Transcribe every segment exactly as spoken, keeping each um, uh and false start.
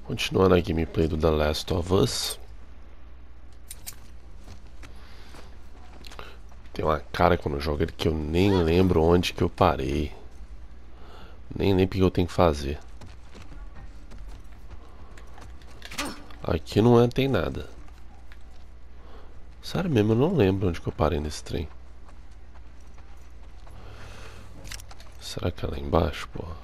Continuando a gameplay do The Last of Us. Tem uma cara quando eu jogo ele que eu nem lembro onde que eu parei. Nem lembro o que eu tenho que fazer. Aqui não é, tem nada. Sério mesmo, eu não lembro onde que eu parei nesse trem. Será que é lá embaixo, porra?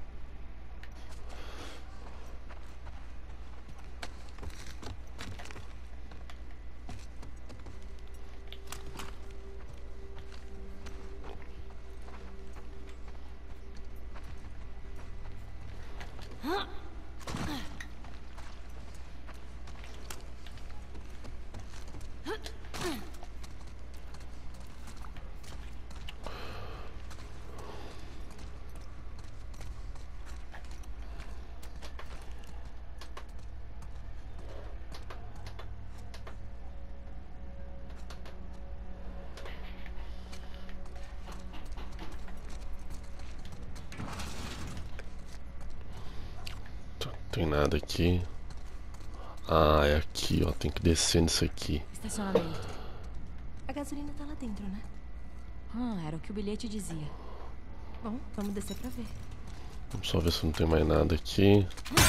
Tem nada aqui. Ah, é aqui, ó. Tem que descer nisso aqui. Estacionamento. A gasolina tá lá dentro, né? Ah, era o que o bilhete dizia. Bom, vamos descer pra ver. Vamos só ver se não tem mais nada aqui.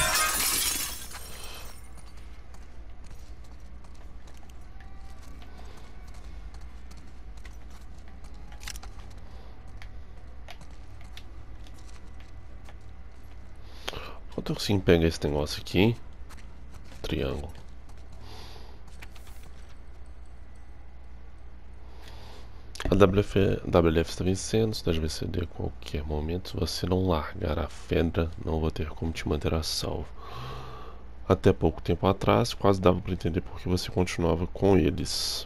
Falta eu sim pegar esse negócio aqui. Triângulo. A W F, W F está vencendo, cidade vai ceder a qualquer momento. Se você não largar a Fedra, não vou ter como te manter a salvo. Até pouco tempo atrás, quase dava para entender porque você continuava com eles.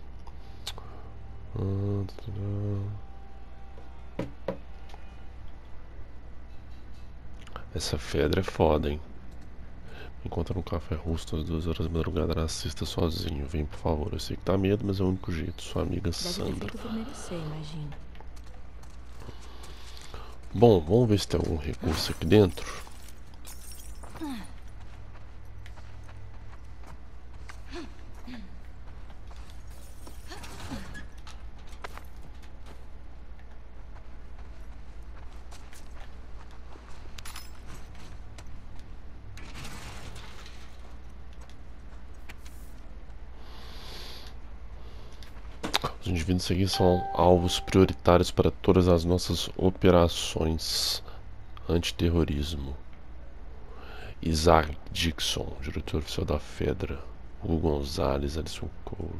Essa Fedra é foda, hein? Encontra um café russo às duas horas da madrugada na sexta sozinho. Vem, por favor. Eu sei que dá medo, mas é o único jeito. Sua amiga Sandra. Deve ter feito por merecer, imagino. Bom, vamos ver se tem algum recurso aqui dentro. Os indivíduos aqui são alvos prioritários para todas as nossas operações antiterrorismo. Isaac Dixon, diretor oficial da Fedra. Hugo Gonzalez, Alisson Cole.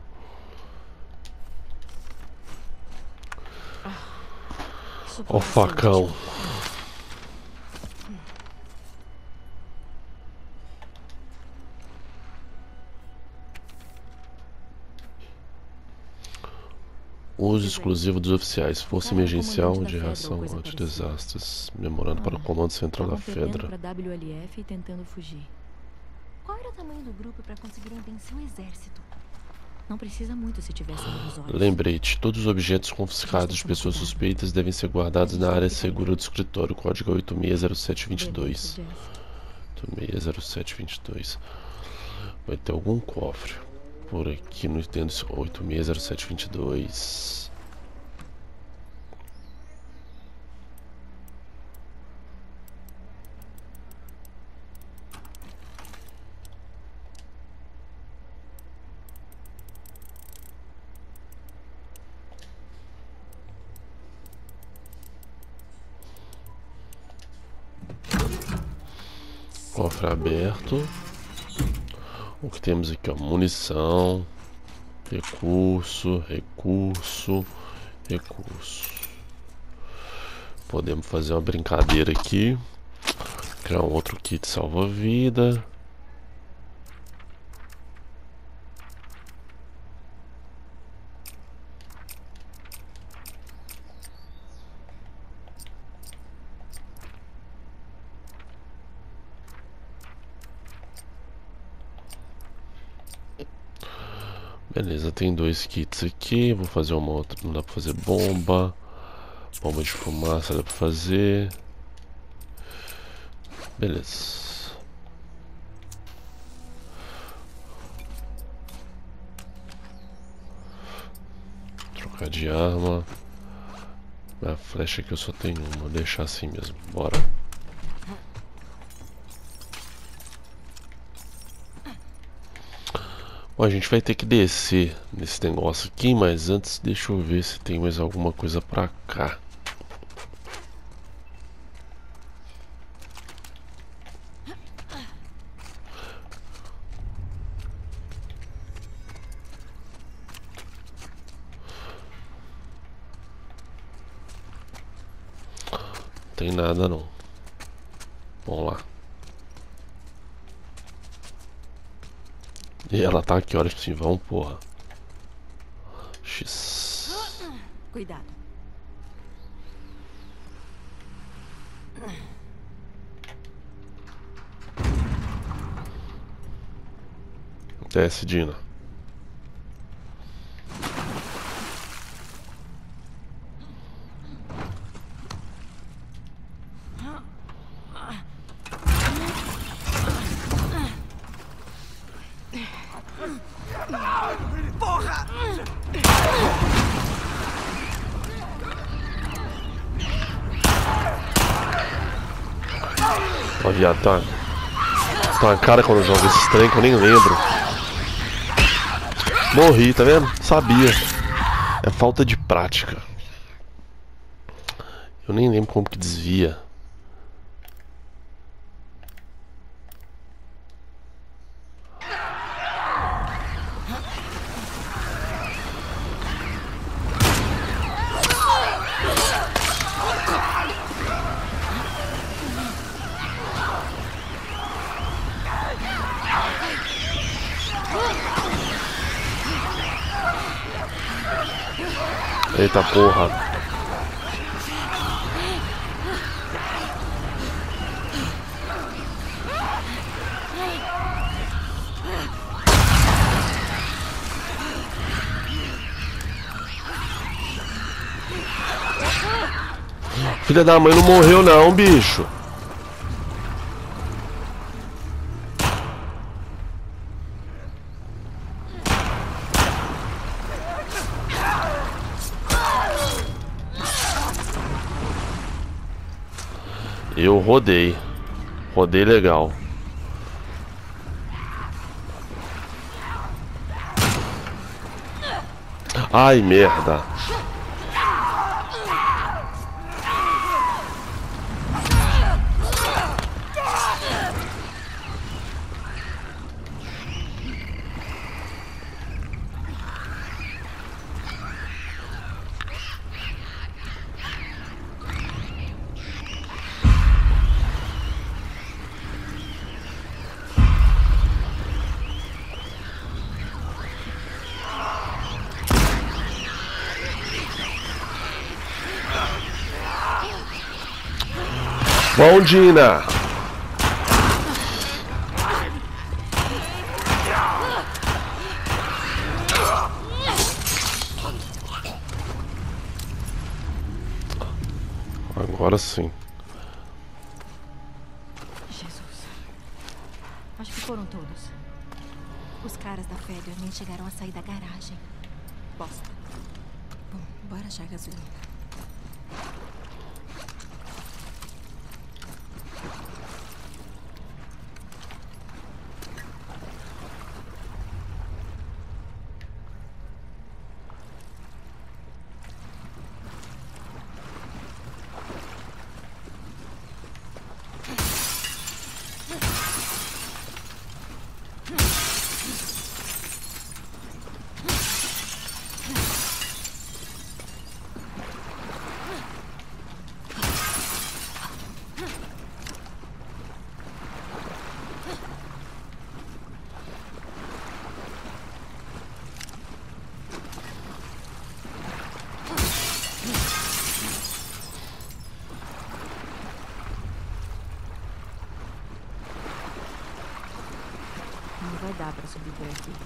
Ó o facão. Uso exclusivo dos oficiais. Força emergencial de reação anti-desastres. Memorando para o comando central da Fedra. Para W L F e tentando fugir. Qual era o tamanho do grupo para conseguirem vencer o exército? Não precisa muito se tivesse nos olhos. Lembrete, todos os objetos confiscados de pessoas suspeitas devem ser guardados na área segura do escritório. Código oito seis zero sete dois dois. oito seis zero sete dois dois. Vai ter algum cofre por aqui no dentro desse oito seis zero sete dois dois. Cofre aberto. O que temos aqui, ó, munição, recurso, recurso, recurso. Podemos fazer uma brincadeira aqui. Criar um outro kit salva-vida. Beleza, tem dois kits aqui. Vou fazer uma outra. Não dá pra fazer bomba. Bomba de fumaça dá pra fazer. Beleza. Trocar de arma. A flecha aqui eu só tenho uma, vou deixar assim mesmo, bora. Bom, a gente vai ter que descer nesse negócio aqui, mas antes deixa eu ver se tem mais alguma coisa pra cá. Tem nada não. Vamos lá. E ela tá aqui, horas que se vão, porra. X. Cuidado. Desce, Dina. Ó, viado, tá. Tá uma cara quando eu jogo esses trem que eu nem lembro. Morri, tá vendo? Sabia. É falta de prática. Eu nem lembro como que desvia. Eita porra. Filha da mãe não morreu não, bicho. Eu rodei. Rodei legal. Ai, merda. Bom, Dina. Agora sim. Jesus. Acho que foram todos. Os caras da Fedor nem chegaram a sair da garagem. Bosta. Bom, bora achar gasolina. Não vai dar pra subir por aqui.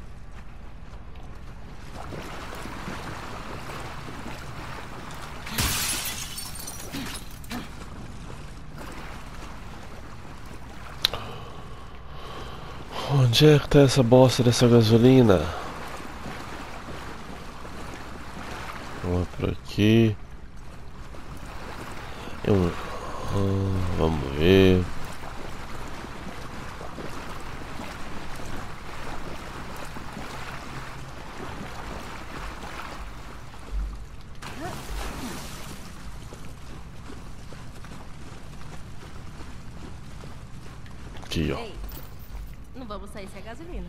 Onde é que tá essa bosta dessa gasolina? aqui. É um... ah, vamos ver. Aqui, ó. Ei, não vamos sair sem a gasolina.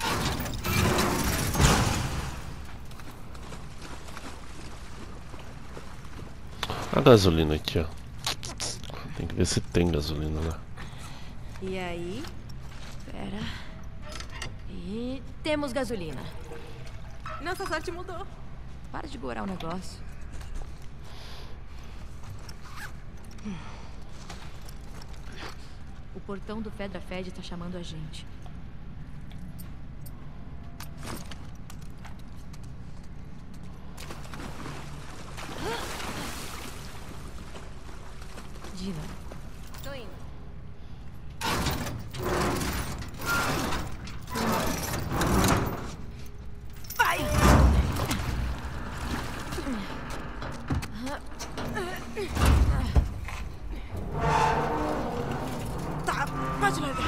A gasolina aqui, ó. Tem que ver se tem gasolina lá. E aí? Pera. E temos gasolina. Nossa sorte mudou. Para de gorar o negócio. O portão do Fedra Fed tá chamando a gente. Dina. Tô indo. Vai! Tá, pode largar.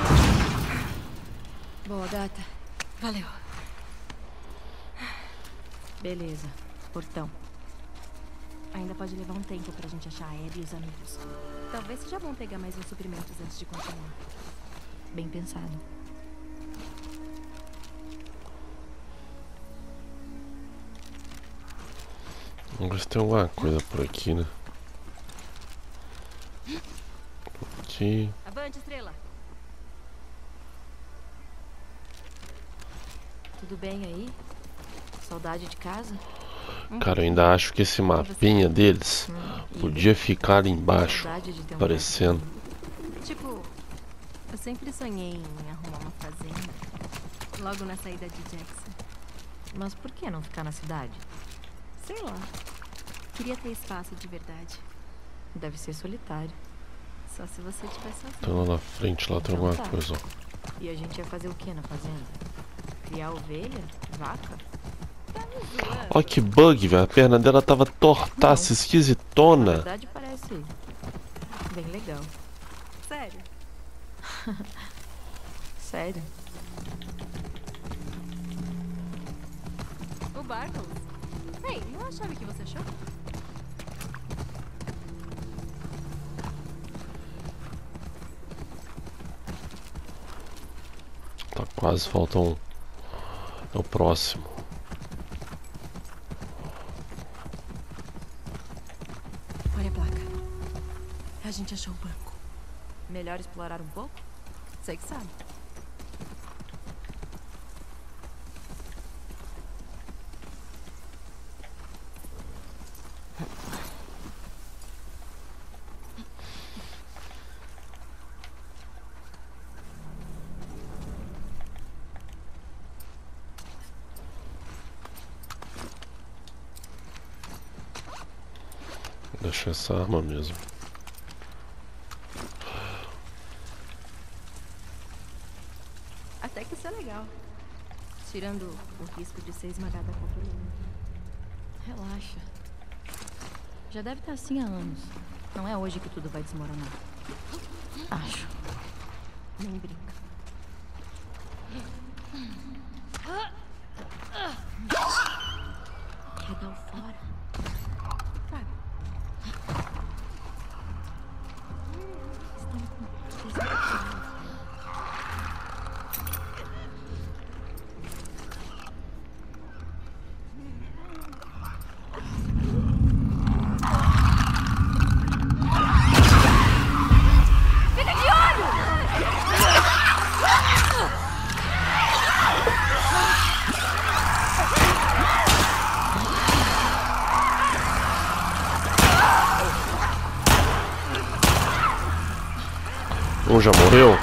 Boa, gata. Valeu. Beleza. Portão. Ainda pode levar um tempo pra gente achar a Abby e os amigos. Talvez seja bom pegar mais uns suprimentos antes de continuar. Bem pensado. Vamos ver se tem alguma coisa por aqui, né? Aqui. Avante, Estrela. Tudo bem aí? Saudade de casa? Cara, eu ainda acho que esse mapinha deles podia ficar ali embaixo, aparecendo. Tipo, eu sempre sonhei em arrumar uma fazenda. Logo na saída de Jackson. Mas por que não ficar na cidade? Sei lá. Queria ter espaço de verdade. Deve ser solitário. Só se você tivesse sozinho. Então lá na frente, lá tem Então alguma tá. coisa, ó. E a gente ia fazer o que na fazenda? Criar ovelha? Vaca? Olha que bug, velho. A perna dela tava tortaça, Na esquisitona. verdade parece bem legal. Sério? Sério? O Bartles? Ei, não é a chave que você achou? Tá quase, falta um. É o próximo. Olha a placa. A gente achou o banco. Melhor explorar um pouco? Sei que sabe. Deixa essa arma mesmo. Até que isso é legal. Tirando o risco de ser esmagada a qualquer momento. Relaxa. Já deve estar assim há anos. Não é hoje que tudo vai desmoronar. Acho. Nem brinca. Legal fora. Sabe? Estão com desespero. Um já morreu?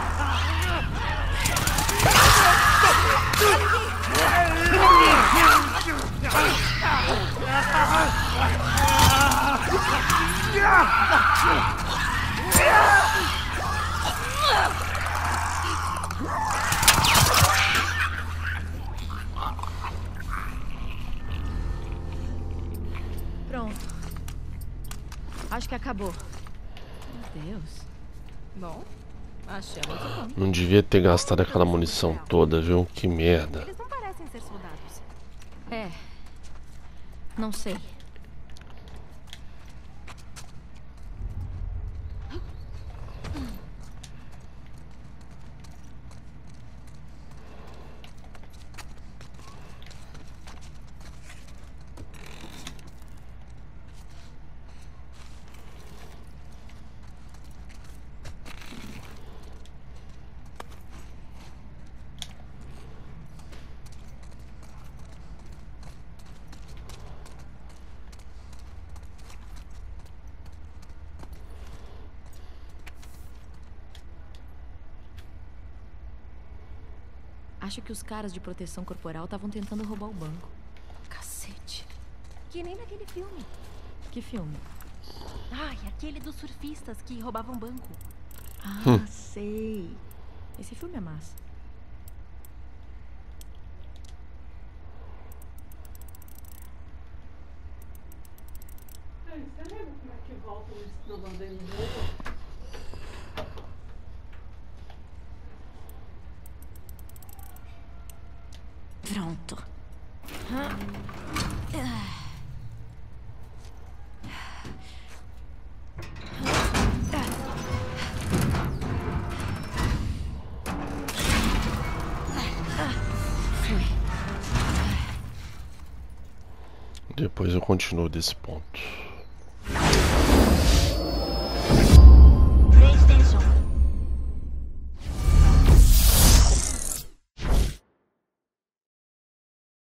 Pronto. Meu Deus. Bom, achei muito bom. Não devia ter gastado aquela munição toda, viu? Que merda. Eles não parecem ser soldados. É. Não sei. Acho que os caras de proteção corporal estavam tentando roubar o banco. Cacete. Que nem naquele filme. Que filme? Ai, aquele dos surfistas que roubavam banco. Ah, hum. sei. Esse filme é massa. Você lembra como é que volta no bandeiro de novo? Pronto. Depois eu continuo desse ponto.